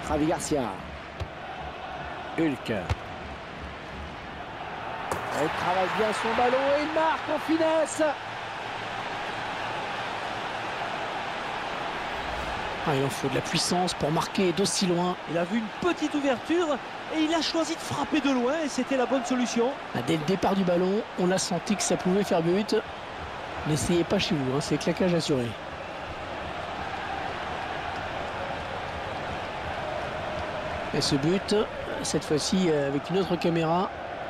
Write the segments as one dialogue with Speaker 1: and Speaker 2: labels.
Speaker 1: Javi Garcia. Hulk. Elle travaille bien son ballon et il marque en finesse.
Speaker 2: Ah, il en faut de la puissance pour marquer d'aussi loin.
Speaker 3: Il a vu une petite ouverture et il a choisi de frapper de loin et c'était la bonne solution.
Speaker 2: Ah, dès le départ du ballon, on a senti que ça pouvait faire but. N'essayez pas chez vous, hein, c'est claquage assuré. Et ce but, cette fois-ci avec une autre caméra.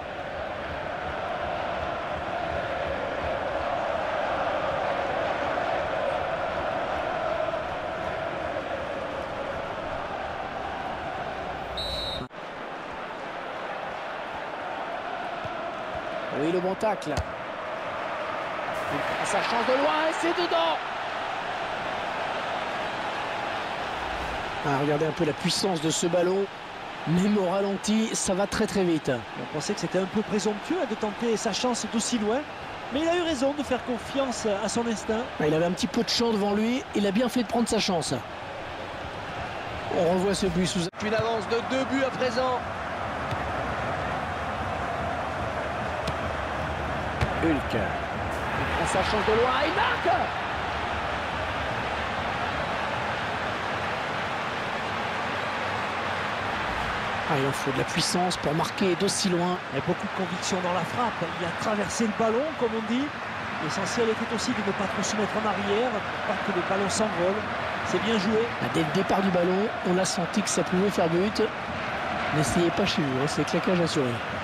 Speaker 1: Oui, le bon tacle. Il prend sa chance de loin et c'est dedans.
Speaker 2: Ah, regardez un peu la puissance de ce ballon. Même au ralenti, ça va très très vite.
Speaker 3: On pensait que c'était un peu présomptueux de tenter sa chance d'aussi loin. Mais il a eu raison de faire confiance à son instinct.
Speaker 2: Ah, il avait un petit peu de champ devant lui. Il a bien fait de prendre sa chance. On revoit ce but sous...
Speaker 1: Une avance de 2 buts à présent. Hulk. Il prend sa chance de loin et il marque.
Speaker 2: Ah, il en faut de la puissance pour marquer d'aussi loin.
Speaker 3: Il y a beaucoup de conviction dans la frappe. Il a traversé le ballon, comme on dit. L'essentiel était aussi de ne pas trop se mettre en arrière, pour pas que le ballon s'envole. C'est bien joué.
Speaker 2: Ah, dès le départ du ballon, on a senti que ça pouvait faire but. N'essayez pas chez vous, hein, c'est claquage assuré.